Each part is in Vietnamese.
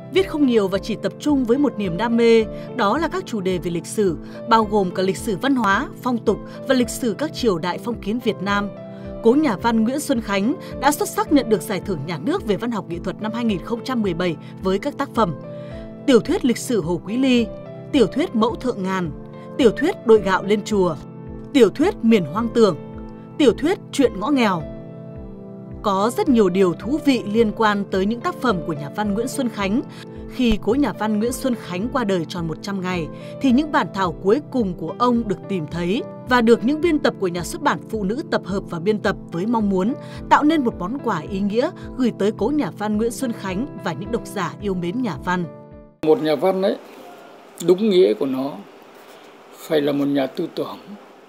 Viết không nhiều và chỉ tập trung với một niềm đam mê, đó là các chủ đề về lịch sử, bao gồm cả lịch sử văn hóa, phong tục và lịch sử các triều đại phong kiến Việt Nam. Cố nhà văn Nguyễn Xuân Khánh đã xuất sắc nhận được Giải thưởng Nhà nước về văn học nghệ thuật năm 2017 với các tác phẩm tiểu thuyết lịch sử Hồ Quý Ly, tiểu thuyết Mẫu Thượng Ngàn, tiểu thuyết Đội gạo lên chùa, tiểu thuyết Miền hoang tưởng, tiểu thuyết Chuyện ngõ nghèo. Có rất nhiều điều thú vị liên quan tới những tác phẩm của nhà văn Nguyễn Xuân Khánh. Khi cố nhà văn Nguyễn Xuân Khánh qua đời tròn 100 ngày, thì những bản thảo cuối cùng của ông được tìm thấy và được những biên tập của nhà xuất bản Phụ Nữ tập hợp và biên tập với mong muốn tạo nên một món quà ý nghĩa gửi tới cố nhà văn Nguyễn Xuân Khánh và những độc giả yêu mến nhà văn. Một nhà văn ấy, đúng nghĩa của nó phải là một nhà tư tưởng.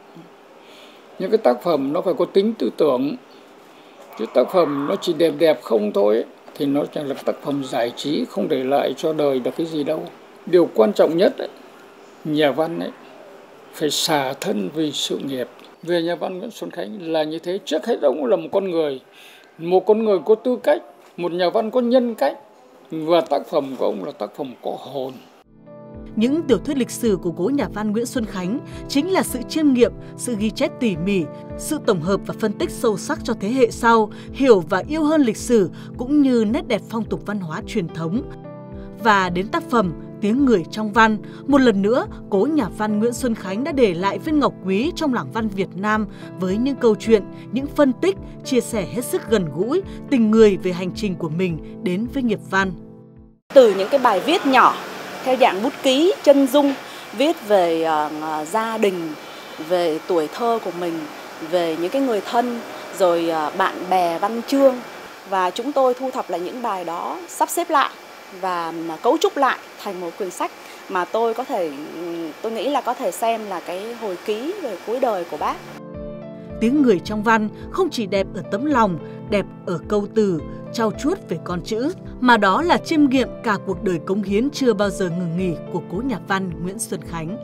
Những cái tác phẩm nó phải có tính tư tưởng. Chứ tác phẩm nó chỉ đẹp đẹp không thôi ấy, thì nó chẳng là tác phẩm giải trí, không để lại cho đời được cái gì đâu. Điều quan trọng nhất ấy, nhà văn ấy phải xả thân vì sự nghiệp. Về nhà văn Nguyễn Xuân Khánh là như thế. Trước hết ông là một con người có tư cách, một nhà văn có nhân cách, và tác phẩm của ông là tác phẩm có hồn. Những tiểu thuyết lịch sử của cố nhà văn Nguyễn Xuân Khánh chính là sự chiêm nghiệm, sự ghi chép tỉ mỉ, sự tổng hợp và phân tích sâu sắc cho thế hệ sau hiểu và yêu hơn lịch sử cũng như nét đẹp phong tục văn hóa truyền thống. Và đến tác phẩm Tiếng người trong văn, một lần nữa, cố nhà văn Nguyễn Xuân Khánh đã để lại viên ngọc quý trong làng văn Việt Nam với những câu chuyện, những phân tích, chia sẻ hết sức gần gũi, tình người về hành trình của mình đến với nghiệp văn. Từ những cái bài viết nhỏ theo dạng bút ký, chân dung, viết về gia đình, về tuổi thơ của mình, về những cái người thân, rồi bạn bè văn chương. Và chúng tôi thu thập lại những bài đó, sắp xếp lại và cấu trúc lại thành một quyển sách mà tôi nghĩ là có thể xem là cái hồi ký về cuối đời của bác. Tiếng người trong văn không chỉ đẹp ở tấm lòng, đẹp ở câu từ, trau chuốt về con chữ, mà đó là chiêm nghiệm cả cuộc đời cống hiến chưa bao giờ ngừng nghỉ của cố nhà văn Nguyễn Xuân Khánh.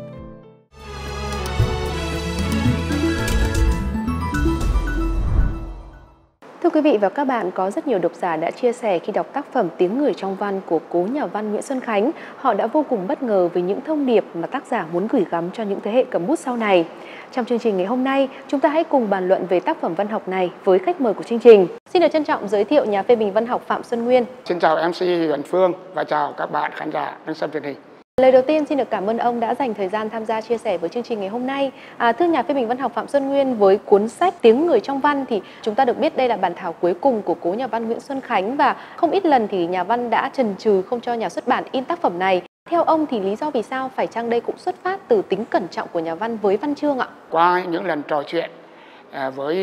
Thưa quý vị và các bạn, có rất nhiều độc giả đã chia sẻ khi đọc tác phẩm Tiếng người trong văn của cố nhà văn Nguyễn Xuân Khánh. Họ đã vô cùng bất ngờ với những thông điệp mà tác giả muốn gửi gắm cho những thế hệ cầm bút sau này. Trong chương trình ngày hôm nay, chúng ta hãy cùng bàn luận về tác phẩm văn học này với khách mời của chương trình. Xin được trân trọng giới thiệu nhà phê bình văn học Phạm Xuân Nguyên. Xin chào MC Huyền Phương và chào các bạn khán giả đang xem truyền hình. Lời đầu tiên xin được cảm ơn ông đã dành thời gian tham gia chia sẻ với chương trình ngày hôm nay. Thưa nhà phê bình văn học Phạm Xuân Nguyên, với cuốn sách Tiếng người trong văn thì chúng ta được biết đây là bản thảo cuối cùng của cố nhà văn Nguyễn Xuân Khánh và không ít lần thì nhà văn đã chần chừ không cho nhà xuất bản in tác phẩm này. Theo ông thì lý do vì sao, phải chăng đây cũng xuất phát từ tính cẩn trọng của nhà văn với văn chương ạ? Qua những lần trò chuyện với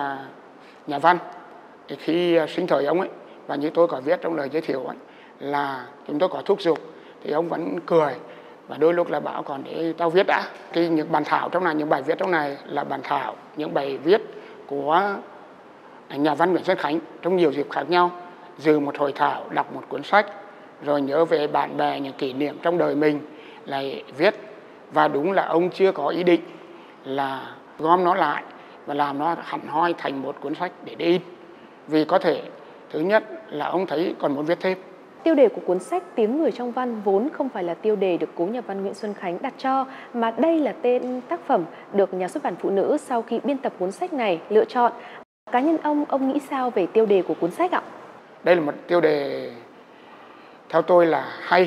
nhà văn khi sinh thời ông ấy, và như tôi có viết trong lời giới thiệu ấy, là chúng tôi có thúc giục thì ông vẫn cười và đôi lúc là bảo còn để tao viết đã. Những bản thảo trong này, những bài viết trong này là bản thảo, những bài viết của nhà văn Nguyễn Xuân Khánh trong nhiều dịp khác nhau, dự một hội thảo, đọc một cuốn sách, rồi nhớ về bạn bè, những kỷ niệm trong đời mình lại viết. Và đúng là ông chưa có ý định là gom nó lại và làm nó hẳn hoi thành một cuốn sách để in, vì có thể thứ nhất là ông thấy còn muốn viết thêm. Tiêu đề của cuốn sách Tiếng người trong văn vốn không phải là tiêu đề được cố nhà văn Nguyễn Xuân Khánh đặt cho, mà đây là tên tác phẩm được nhà xuất bản Phụ Nữ sau khi biên tập cuốn sách này lựa chọn. Cá nhân ông nghĩ sao về tiêu đề của cuốn sách ạ? Đây là một tiêu đề theo tôi là hay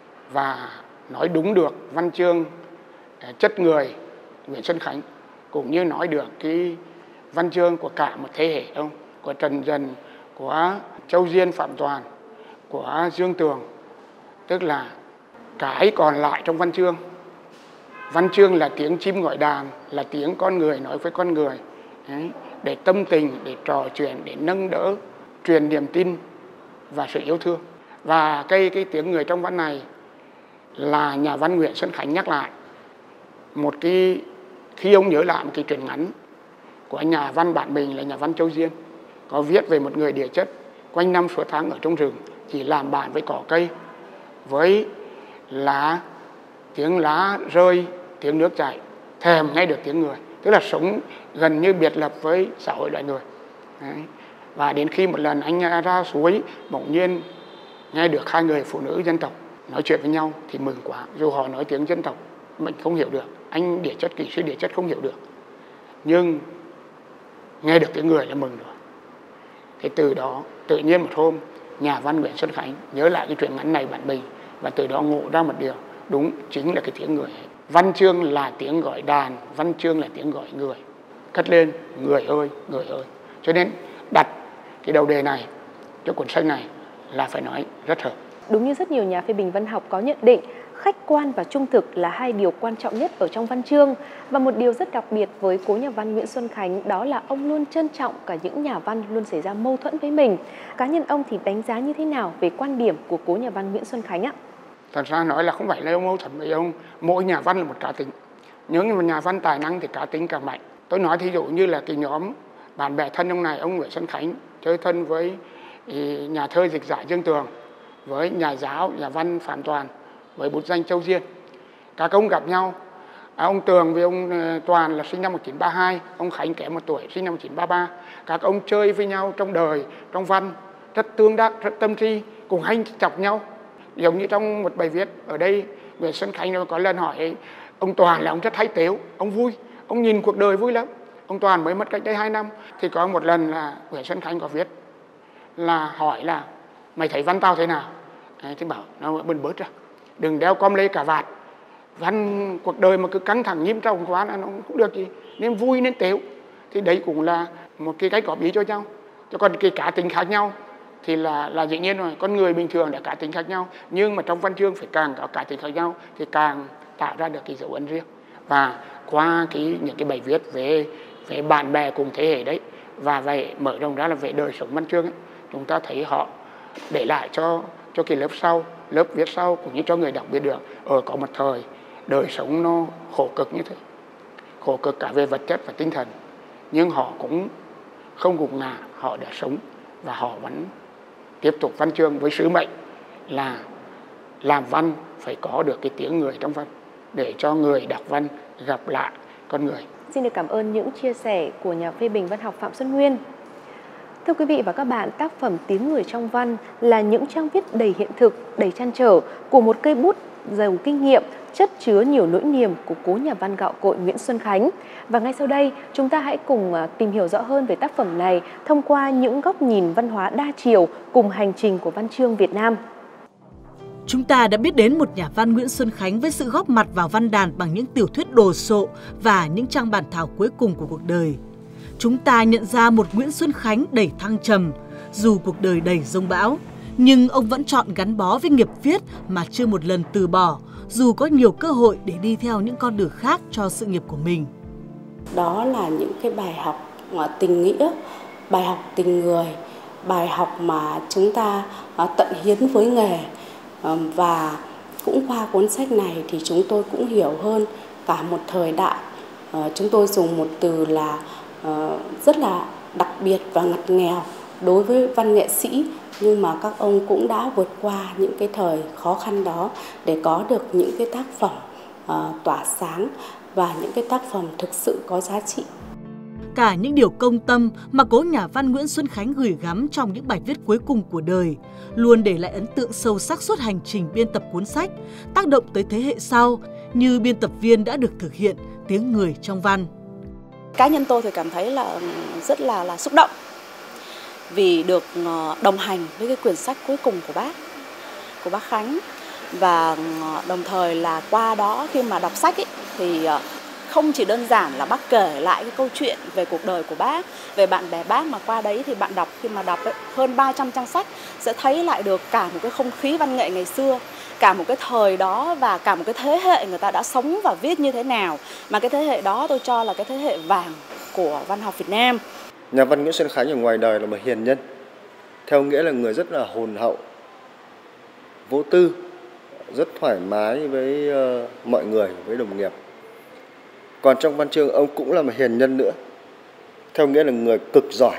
và nói đúng được văn chương chất người Nguyễn Xuân Khánh, cũng như nói được cái văn chương của cả một thế hệ ông, của Trần Dần, của Châu Diên, Phạm Toàn, của Dương Tường. Tức là cái còn lại trong văn chương. Văn chương là tiếng chim gọi đàn, là tiếng con người nói với con người. Đấy, để tâm tình, để trò chuyện, để nâng đỡ, truyền niềm tin và sự yêu thương. Và cái tiếng người trong văn này là nhà văn Nguyễn Xuân Khánh nhắc lại một cái, khi ông nhớ lại một cái truyện ngắn của nhà văn bạn mình là nhà văn Châu Diên, có viết về một người địa chất quanh năm suốt tháng ở trong rừng, chỉ làm bạn với cỏ cây, với lá, tiếng lá rơi, tiếng nước chảy, thèm nghe được tiếng người. Tức là sống gần như biệt lập với xã hội loài người. Đấy. Và đến khi một lần anh ra suối, bỗng nhiên nghe được hai người phụ nữ dân tộc nói chuyện với nhau thì mừng quá. Dù họ nói tiếng dân tộc mình không hiểu được, anh địa chất, kỹ sư địa chất không hiểu được, nhưng nghe được tiếng người là mừng rồi. Thì từ đó tự nhiên một hôm nhà văn Nguyễn Xuân Khánh nhớ lại cái truyện ngắn này bản Bình, và từ đó ngộ ra một điều, đúng chính là cái tiếng người. Văn chương là tiếng gọi đàn, văn chương là tiếng gọi người. Cất lên người ơi, người ơi. Cho nên đặt cái đầu đề này cho cuốn sách này là phải nói rất hợp. Đúng như rất nhiều nhà phê bình văn học có nhận định, khách quan và trung thực là hai điều quan trọng nhất ở trong văn chương. Và một điều rất đặc biệt với cố nhà văn Nguyễn Xuân Khánh đó là ông luôn trân trọng cả những nhà văn luôn xảy ra mâu thuẫn với mình. Cá nhân ông thì đánh giá như thế nào về quan điểm của cố nhà văn Nguyễn Xuân Khánh ạ? Thật ra nói là không phải là ông mâu thuẫn với ông, mỗi nhà văn là một cá tính. Những một nhà văn tài năng thì cá tính càng mạnh. Tôi nói thí dụ như là cái nhóm bạn bè thân ông này, ông Nguyễn Xuân Khánh chơi thân với nhà thơ dịch giả Dương Tường, với nhà giáo, nhà văn Phạm Toàn, với bút danh Châu Diên. Các ông gặp nhau, ông Tường với ông Toàn là sinh năm 1932, ông Khánh kém 1 tuổi, sinh năm 1933. Các ông chơi với nhau trong đời, trong văn, rất tương đắc, rất tâm trí, cùng hay chọc nhau. Giống như trong một bài viết ở đây, Nguyễn Xuân Khánh có lần hỏi ông Toàn là ông rất hay tếu, ông vui, ông nhìn cuộc đời vui lắm. Ông Toàn mới mất cách đây 2 năm, thì có một lần là Nguyễn Xuân Khánh có viết là hỏi là mày thấy văn tao thế nào? Thì bảo nó bớt bớt ra, đừng đeo com lê cà vạt, văn cuộc đời mà cứ căng thẳng nghiêm trọng quá là nó cũng được gì, nên vui nên tếu. Thì đấy cũng là một cái cách góp ý cho nhau. Cho còn cái cá tính khác nhau thì là dĩ nhiên rồi, con người bình thường đã cá tính khác nhau, nhưng mà trong văn chương phải càng có cá tính khác nhau thì càng tạo ra được cái dấu ấn riêng. Và qua những cái bài viết về bạn bè cùng thế hệ đấy, và về mở rộng ra là về đời sống văn chương ấy, chúng ta thấy họ để lại cho cái lớp sau, lớp viết sau, cũng như cho người đọc biết được có một thời đời sống nó khổ cực như thế, khổ cực cả về vật chất và tinh thần, nhưng họ cũng không gục ngã, họ đã sống và họ vẫn tiếp tục văn chương với sứ mệnh là làm văn phải có được cái tiếng người trong văn để cho người đọc văn gặp lại con người. Xin được cảm ơn những chia sẻ của nhà phê bình văn học Phạm Xuân Nguyên. Thưa quý vị và các bạn, tác phẩm Tiếng người trong văn là những trang viết đầy hiện thực, đầy trăn trở của một cây bút giàu kinh nghiệm, chất chứa nhiều nỗi niềm của cố nhà văn gạo cội Nguyễn Xuân Khánh. Và ngay sau đây, chúng ta hãy cùng tìm hiểu rõ hơn về tác phẩm này thông qua những góc nhìn văn hóa đa chiều cùng hành trình của văn chương Việt Nam. Chúng ta đã biết đến một nhà văn Nguyễn Xuân Khánh với sự góp mặt vào văn đàn bằng những tiểu thuyết đồ sộ và những trang bản thảo cuối cùng của cuộc đời. Chúng ta nhận ra một Nguyễn Xuân Khánh đầy thăng trầm, dù cuộc đời đầy dông bão, nhưng ông vẫn chọn gắn bó với nghiệp viết mà chưa một lần từ bỏ, dù có nhiều cơ hội để đi theo những con đường khác cho sự nghiệp của mình. Đó là những cái bài học tình nghĩa, bài học tình người, bài học mà chúng ta tận hiến với nghề. Và cũng qua cuốn sách này thì chúng tôi cũng hiểu hơn cả một thời đại. Chúng tôi dùng một từ là rất là đặc biệt và ngặt nghèo đối với văn nghệ sĩ, nhưng mà các ông cũng đã vượt qua những cái thời khó khăn đó để có được những cái tác phẩm tỏa sáng và những cái tác phẩm thực sự có giá trị. Cả những điều công tâm mà cố nhà văn Nguyễn Xuân Khánh gửi gắm trong những bài viết cuối cùng của đời luôn để lại ấn tượng sâu sắc suốt hành trình biên tập cuốn sách, tác động tới thế hệ sau như biên tập viên đã được thực hiện Tiếng người trong văn. Cá nhân tôi thì cảm thấy là rất là xúc động vì được đồng hành với cái quyển sách cuối cùng của bác Khánh, và đồng thời là qua đó khi mà đọc sách ấy, thì không chỉ đơn giản là bác kể lại cái câu chuyện về cuộc đời của bác, về bạn bè bác, mà qua đấy thì bạn đọc, khi mà đọc ấy, hơn 300 trang sách sẽ thấy lại được cả một cái không khí văn nghệ ngày xưa, cả một cái thời đó và cả một cái thế hệ người ta đã sống và viết như thế nào. Mà cái thế hệ đó tôi cho là cái thế hệ vàng của văn học Việt Nam. Nhà văn Nguyễn Xuân Khánh ở ngoài đời là một hiền nhân, theo nghĩa là người rất là hồn hậu, vô tư, rất thoải mái với mọi người, với đồng nghiệp. Còn trong văn chương ông cũng là một hiền nhân nữa, theo nghĩa là người cực giỏi.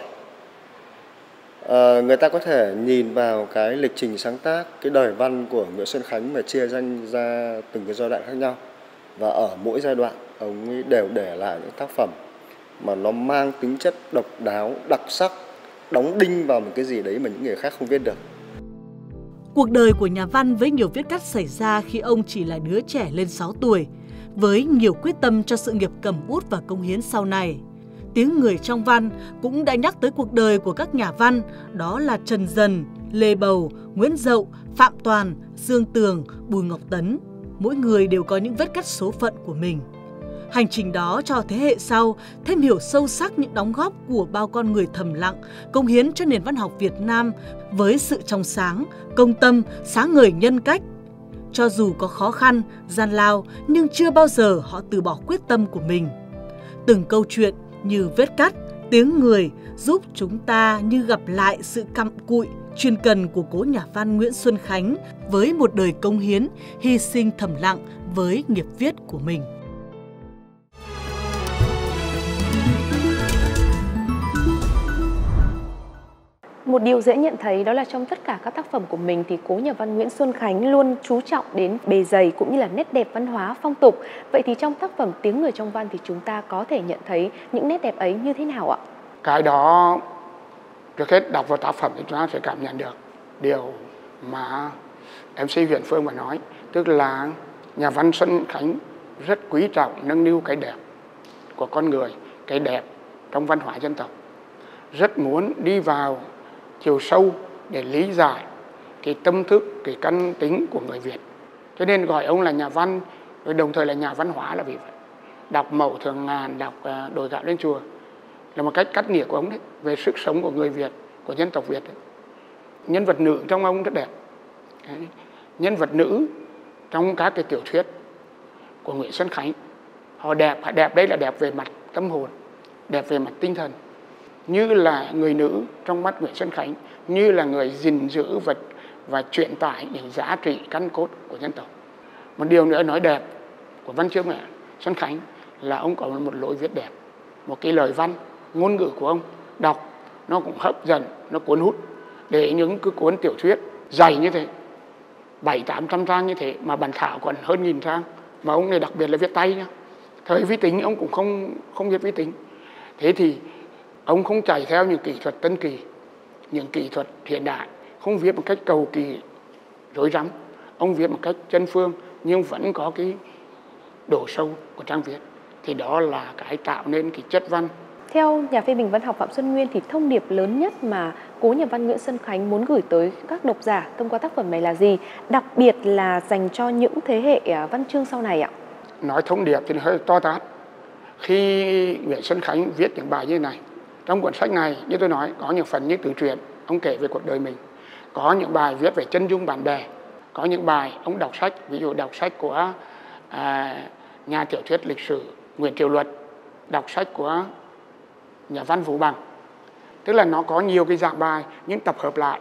Người ta có thể nhìn vào cái lịch trình sáng tác, cái đời văn của Nguyễn Xuân Khánh mà chia danh ra từng cái giai đoạn khác nhau. Và ở mỗi giai đoạn ông ấy đều để lại những tác phẩm mà nó mang tính chất độc đáo, đặc sắc, đóng đinh vào một cái gì đấy mà những người khác không viết được. Cuộc đời của nhà văn với nhiều viết cắt xảy ra khi ông chỉ là đứa trẻ lên 6 tuổi, với nhiều quyết tâm cho sự nghiệp cầm bút và cống hiến sau này. Tiếng người trong văn cũng đã nhắc tới cuộc đời của các nhà văn, đó là Trần Dần, Lê Bầu, Nguyễn Dậu, Phạm Toàn, Dương Tường, Bùi Ngọc Tấn. Mỗi người đều có những vết cắt số phận của mình. Hành trình đó cho thế hệ sau thêm hiểu sâu sắc những đóng góp của bao con người thầm lặng, cống hiến cho nền văn học Việt Nam với sự trong sáng, công tâm, sáng ngời nhân cách. Cho dù có khó khăn, gian lao, nhưng chưa bao giờ họ từ bỏ quyết tâm của mình. Từng câu chuyện như vết cắt, tiếng người giúp chúng ta như gặp lại sự cặm cụi, chuyên cần của cố nhà văn Nguyễn Xuân Khánh với một đời cống hiến, hy sinh thầm lặng với nghiệp viết của mình. Một điều dễ nhận thấy đó là trong tất cả các tác phẩm của mình thì cố nhà văn Nguyễn Xuân Khánh luôn chú trọng đến bề dày cũng như là nét đẹp văn hóa phong tục. Vậy thì trong tác phẩm Tiếng người trong văn thì chúng ta có thể nhận thấy những nét đẹp ấy như thế nào ạ? Cái đó trước hết đọc vào tác phẩm thì chúng ta sẽ cảm nhận được điều mà MC Huyền Phương vừa nói, tức là nhà văn Xuân Khánh rất quý trọng nâng niu cái đẹp của con người, cái đẹp trong văn hóa dân tộc, rất muốn đi vào chiều sâu để lý giải cái tâm thức, cái căn tính của người Việt. Cho nên gọi ông là nhà văn, rồi đồng thời là nhà văn hóa là vì vậy. Đọc Mậu Thường Ngàn, đọc Đồi Gạo Lên Chùa là một cách cắt nghĩa của ông đấy, về sức sống của người Việt, của dân tộc Việt đấy. Nhân vật nữ trong ông rất đẹp. Nhân vật nữ trong các cái tiểu thuyết của Nguyễn Xuân Khánh, họ đẹp đây là đẹp về mặt tâm hồn, đẹp về mặt tinh thần. Như là người nữ trong mắt Nguyễn Xuân Khánh, như là người gìn giữ và truyền tải những giá trị căn cốt của dân tộc. Một điều nữa nói đẹp của văn chương Nguyễn Xuân Khánh là ông có một lối viết đẹp, một cái lời văn, ngôn ngữ của ông đọc nó cũng hấp dẫn, nó cuốn hút. Để những cái cuốn tiểu thuyết dày như thế, 700-800 trang như thế mà bản thảo còn hơn 1000 trang, mà ông này đặc biệt là viết tay nhá. Thời vi tính ông cũng không viết vi tính. Thế thì ông không chạy theo những kỹ thuật tân kỳ, những kỹ thuật hiện đại, không viết một cách cầu kỳ rối rắm. Ông viết một cách chân phương nhưng vẫn có cái độ sâu của trang viết. Thì đó là cái tạo nên cái chất văn. Theo nhà phê bình văn học Phạm Xuân Nguyên thì thông điệp lớn nhất mà cố nhà văn Nguyễn Xuân Khánh muốn gửi tới các độc giả thông qua tác phẩm này là gì? Đặc biệt là dành cho những thế hệ văn chương sau này ạ? Nói thông điệp thì hơi to tát. Khi Nguyễn Xuân Khánh viết những bài như thế này, trong cuốn sách này như tôi nói có những phần như tự truyện, ông kể về cuộc đời mình. Có những bài viết về chân dung bạn bè. Có những bài ông đọc sách, ví dụ đọc sách của nhà tiểu thuyết lịch sử Nguyễn Triều Luật, đọc sách của nhà văn Vũ Bằng. Tức là nó có nhiều cái dạng bài nhưng tập hợp lại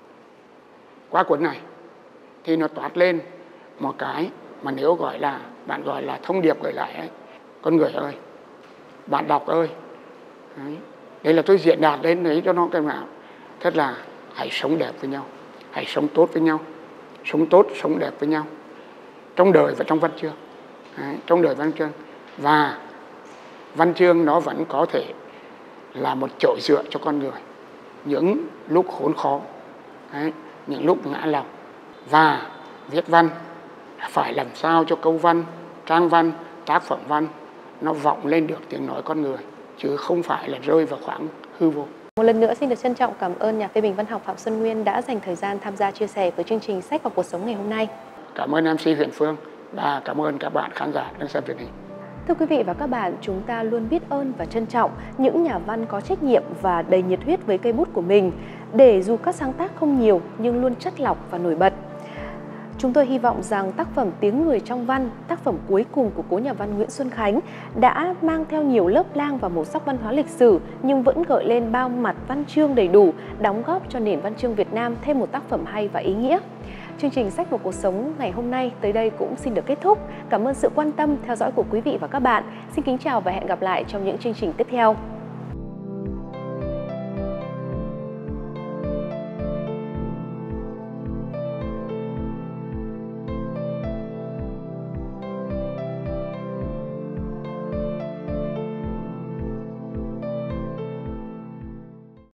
qua cuốn này thì nó toát lên một cái mà nếu bạn gọi là thông điệp gửi lại ấy. Con người ơi, bạn đọc ơi, đấy. Đây là tôi diễn đạt lên đấy cho nó cái nào. Thật là hãy sống đẹp với nhau, hãy sống tốt với nhau, sống tốt, sống đẹp với nhau trong đời và trong văn chương. Đấy, trong đời văn chương. Và văn chương nó vẫn có thể là một chỗ dựa cho con người những lúc khốn khó, đấy, những lúc ngã lòng. Và viết văn phải làm sao cho câu văn, trang văn, tác phẩm văn nó vọng lên được tiếng nói con người, chứ không phải là rơi vào khoảng hư vô. Một lần nữa xin được trân trọng cảm ơn nhà phê bình văn học Phạm Xuân Nguyên đã dành thời gian tham gia chia sẻ với chương trình Sách và Cuộc Sống ngày hôm nay. Cảm ơn MC Huyền Phương và cảm ơn các bạn khán giả đang xem truyền hình. Thưa quý vị và các bạn, chúng ta luôn biết ơn và trân trọng những nhà văn có trách nhiệm và đầy nhiệt huyết với cây bút của mình, để dù các sáng tác không nhiều nhưng luôn chất lọc và nổi bật. Chúng tôi hy vọng rằng tác phẩm Tiếng người trong văn, tác phẩm cuối cùng của cố nhà văn Nguyễn Xuân Khánh đã mang theo nhiều lớp lang và màu sắc văn hóa lịch sử nhưng vẫn gợi lên bao mặt văn chương đầy đủ, đóng góp cho nền văn chương Việt Nam thêm một tác phẩm hay và ý nghĩa. Chương trình Sách và Cuộc Sống ngày hôm nay tới đây cũng xin được kết thúc. Cảm ơn sự quan tâm theo dõi của quý vị và các bạn. Xin kính chào và hẹn gặp lại trong những chương trình tiếp theo.